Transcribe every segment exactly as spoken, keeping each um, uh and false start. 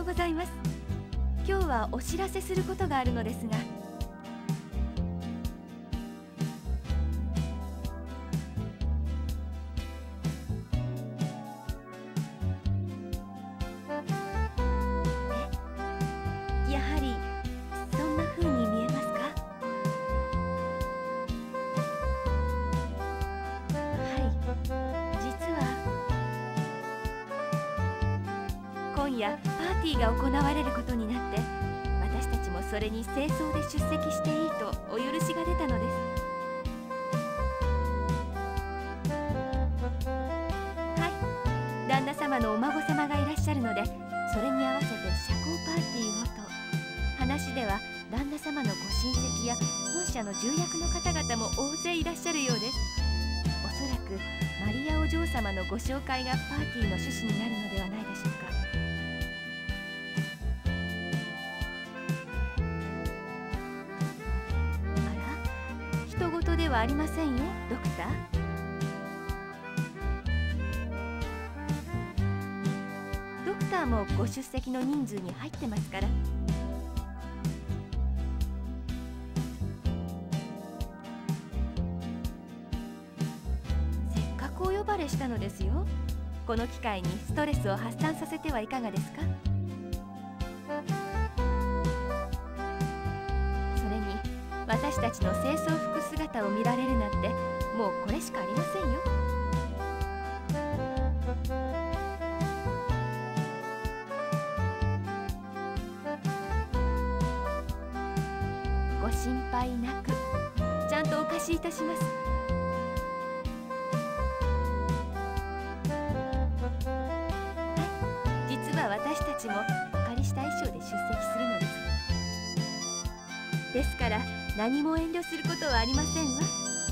うございます。今日はお知らせすることがあるのですが。え、やはりそんな風に見えますか？はい、実は今夜パーティーが行われることになって、私たちもそれに正装で出席していいとお許しが出たのです。はい、旦那様のお孫様がいらっしゃるので、それに合わせて社交パーティーをと。話では旦那様のご親戚や本社の重役の方々も大勢いらっしゃるようです。おそらくマリアお嬢様のご紹介がパーティーの趣旨になるのではないでしょうか。人事ではありませんよ、ドクター。ドクターもご出席の人数に入ってますから。せっかくお呼ばれしたのですよ。この機会にストレスを発散させてはいかがですか。それに私たちの清掃服姿を見られるなんて、もうこれしかありませんよ。ご心配なく、ちゃんとお貸しいたします。はい、実は私たちもお借りした衣装で出席するのです。ですから何も遠慮することはありませんわ。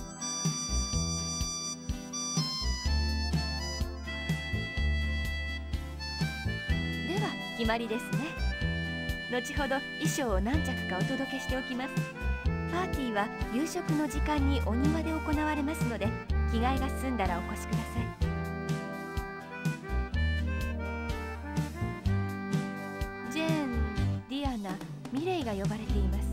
では決まりですね。後ほど衣装を何着かお届けしておきます。パーティーは夕食の時間にお庭で行われますので、着替えが済んだらお越しください。ジェーン、ディアナ、ミレイが呼ばれています。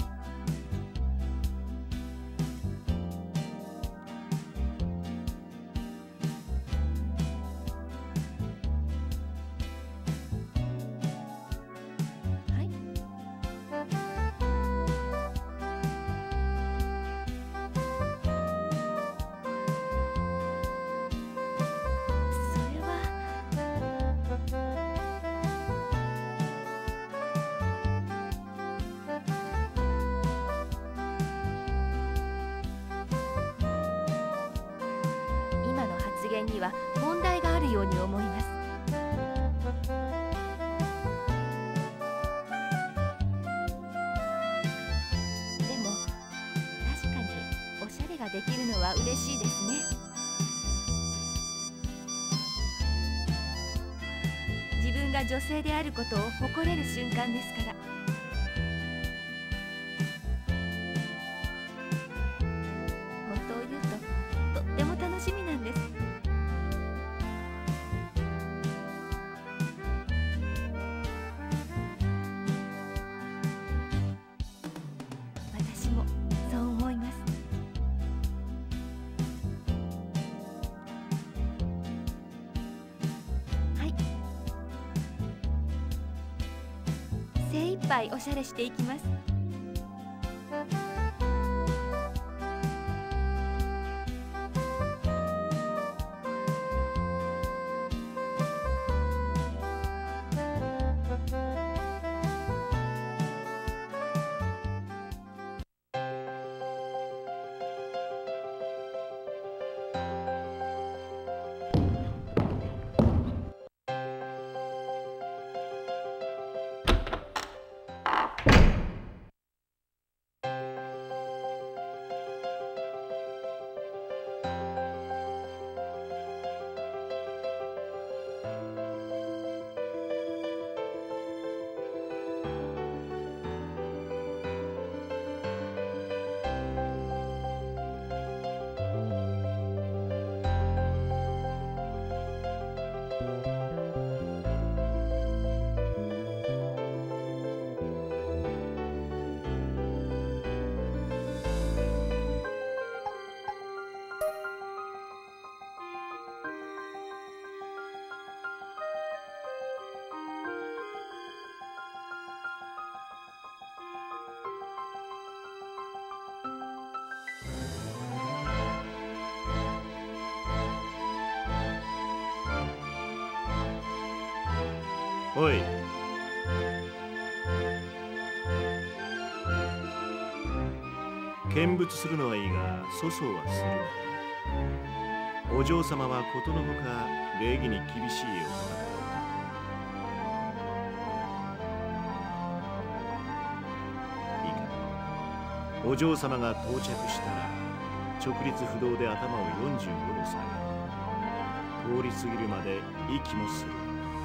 発言には問題があるように思います。でも確かにおしゃれができるのは嬉しいですね。自分が女性であることを誇れる瞬間ですから。本当を言うととっても楽しみなんです。私もそう思います。はい、精一杯おしゃれしていきます。 おい、見物するのはいいが粗相はするな。お嬢様はことのほか礼儀に厳しいお方だ。いいか、お嬢様が到着したら直立不動で頭をよんじゅうごど下げ、通り過ぎるまで息もする。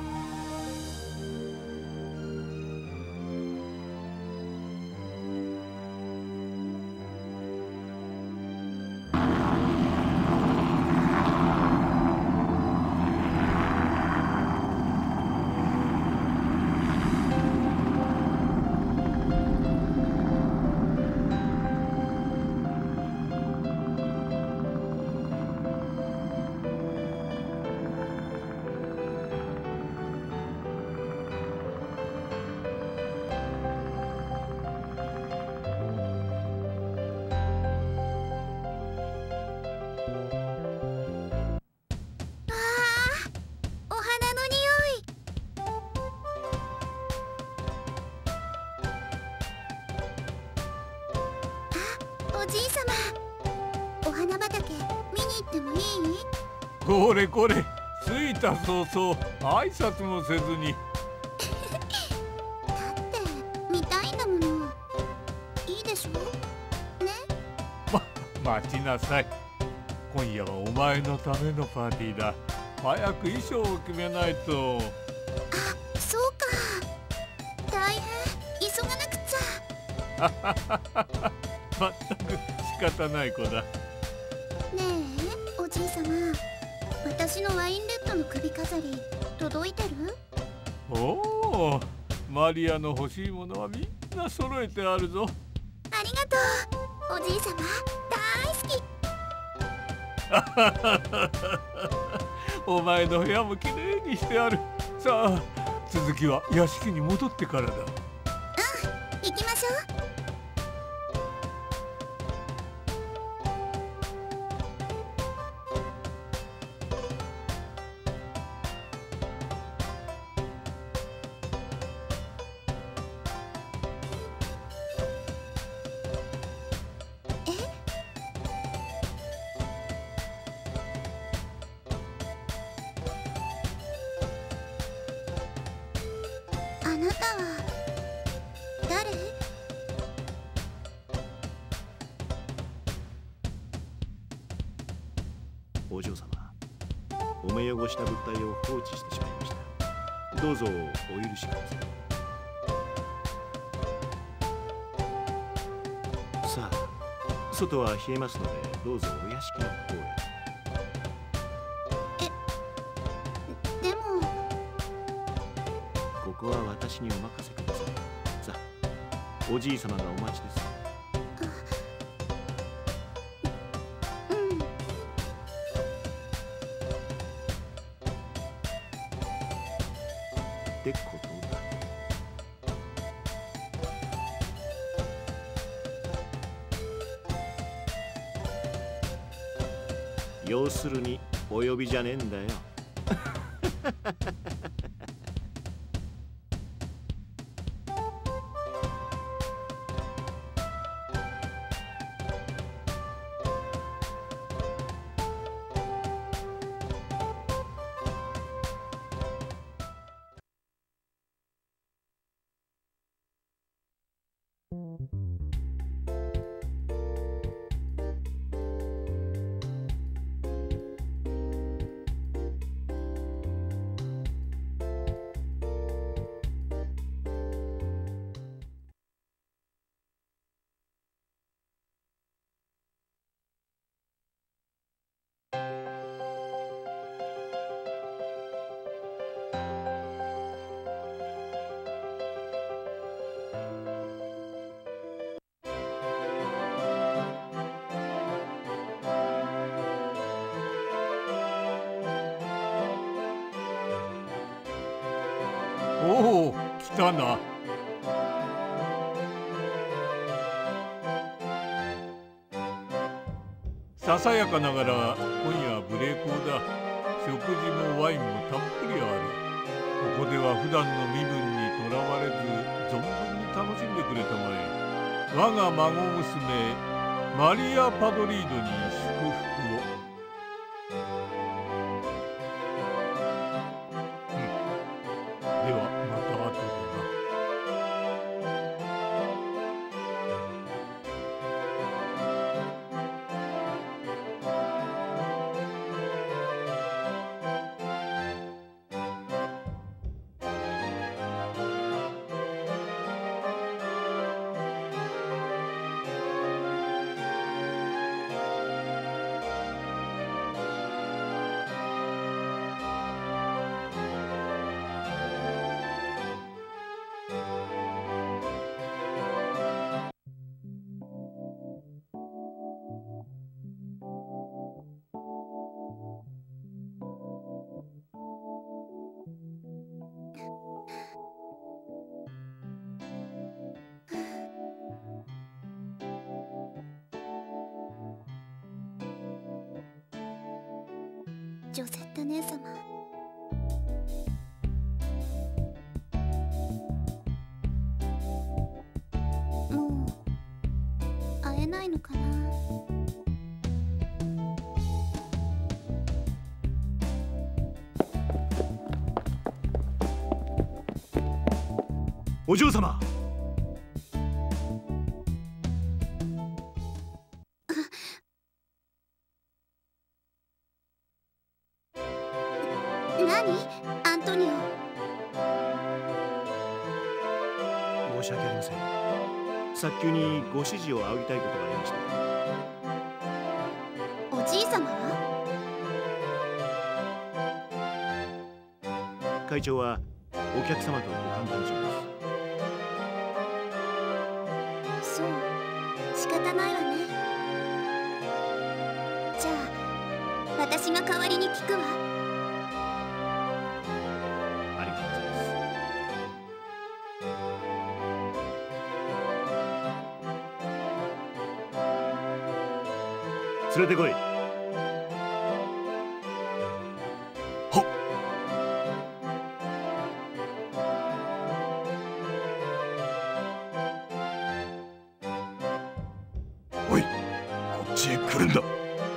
おじいさま、お花畑見に行ってもいい？ これこれ、着いた早々挨拶もせずに。 だって見たいんだもの。いいでしょね。 ま、待ちなさい。今夜はお前のためのパーティーだ。早く衣装を決めないと。 あ、そうか。大変、急がなくちゃ。 まったく仕方ない子だ。 ねえ、おじいさま、私のワインレッドの首飾り届いてる？ おお、マリアの欲しいものはみんな揃えてあるぞ。 ありがとう、おじいさま、大好き。 お前の部屋もきれいにしてある。さあ、続きは屋敷に戻ってからだ。うん、 行きましょう。あなたは誰？ お嬢様、お目汚した物体を放置してしまいました。どうぞお許しください。さあ、外は冷えますのでどうぞお屋敷の方へ。 え、でもここは私にお任せください。さあ、おじい様がお待ちです。 うん。 ってことだ。要するにお呼びじゃねえんだよ。 おお、来たな。ささやかながら今夜は無礼講だ。食事もワインもたっぷりある。 こでは普段の身分にとらわれず存分に楽しんでくれたまえ。我が孫娘マリア・パドリードに祝福を。うん、ではまた後でな。 ジョゼッタ姉様、もう会えないのかな。 お嬢様。 何？アントニオ。 申し訳ありません。早急にご指示を仰ぎたいことがありまして。 おじい様は？ 会長はお客様とご歓談中です。 そう、仕方ないわね。じゃあ私が代わりに聞くわ。 ありがとうございます。連れてこい。 はっ。おい、こっちへ来るんだ。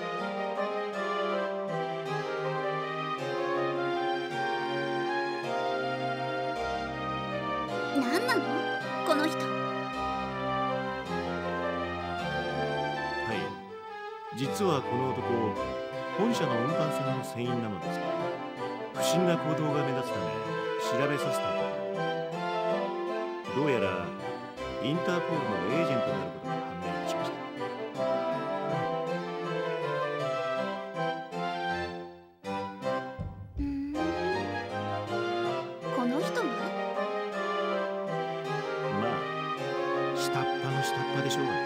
何なのこの人。 はい、実はこの男、本社の運搬船の船員なのですが、不審な行動が目立つため調べさせたところ、どうやらインターポールのエージェントであることが判明いたしました。 うーん、この人が？ まあ、下っ端の下っ端でしょうがね。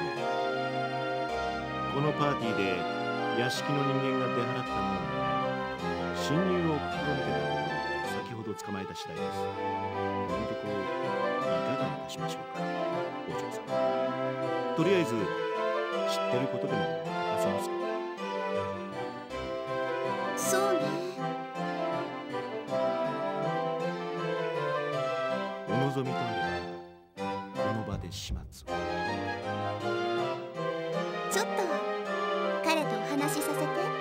このパーティーで屋敷の人間が出払ったものを狙い、侵入を試みてたところ、先ほど捕まえた次第です。この男、いかがいたしましょうか、お嬢様。とりあえず、知ってることでも明かせますか？ そうね。 お望みとあれば、この場で始末を。 ちょっと彼とお話しさせて。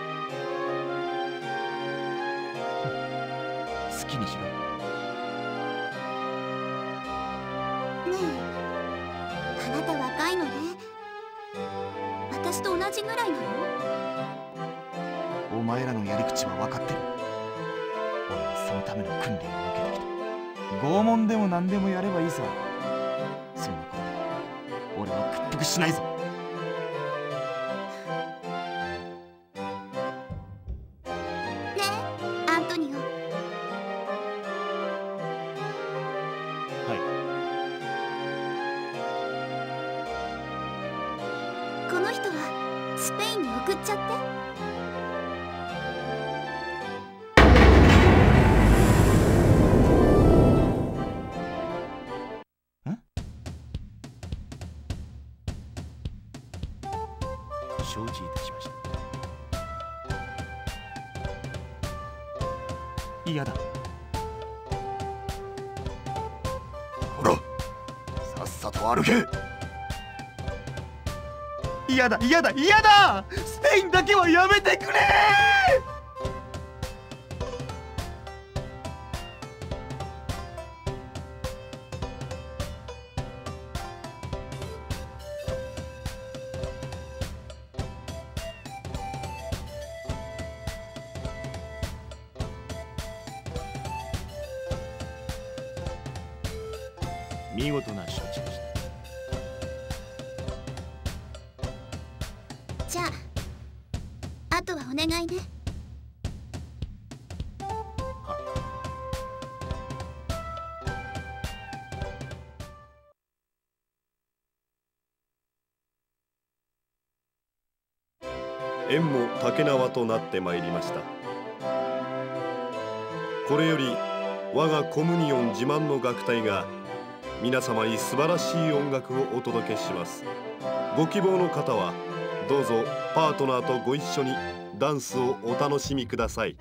好きにしろ。 ねえ、あなた若いのね。私と同じぐらいなの？ お前らのやり口は分かってる。俺はそのための訓練を受けてきた。拷問でも何でもやればいいさ。そんなことで俺は屈服しないぞ。 ねえ、アントニオ。 はい。 この人はスペインに送っちゃって。 承知いたしました。 嫌だ。 と歩け。嫌だ嫌だ嫌だ、スペインだけはやめてくれ。 見事な処置でした。 じゃああとはお願いね。 縁も竹縄となってまいりました。これより我がコムニオン自慢の楽隊が皆様に素晴らしい音楽をお届けします。ご希望の方はどうぞパートナーとご一緒にダンスをお楽しみください。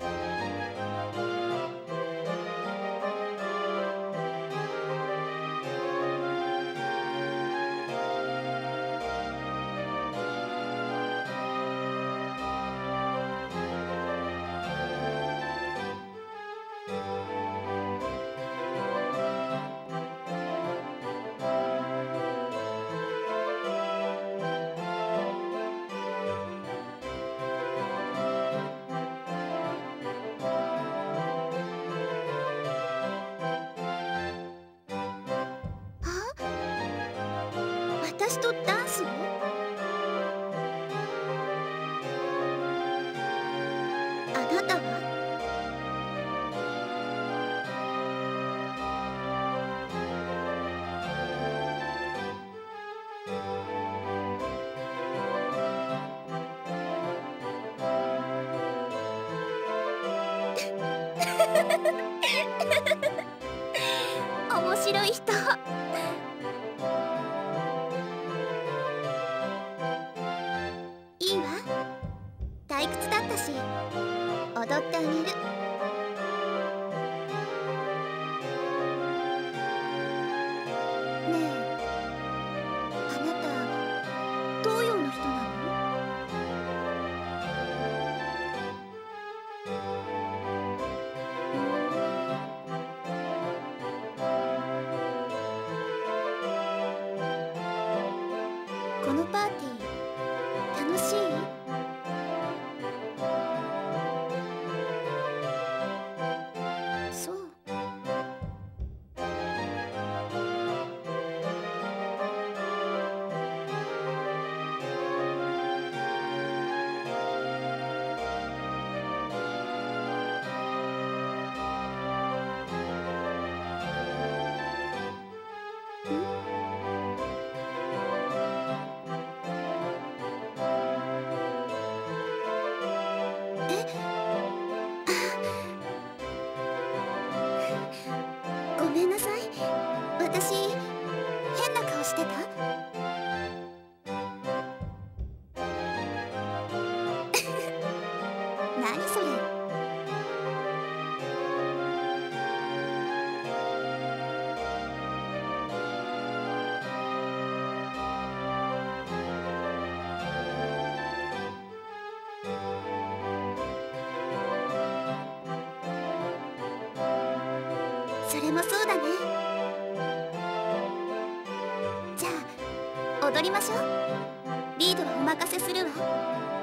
私とダンスを？あなたは？面白い人。いいわ、退屈だったし踊ってあげる。ねえ、あなた東洋の人なの？このパーティー楽しい？そう。ごめんなさい。私変な顔してた？何それ？それもそうだね。じゃあ踊りましょう。リードはお任せするわ。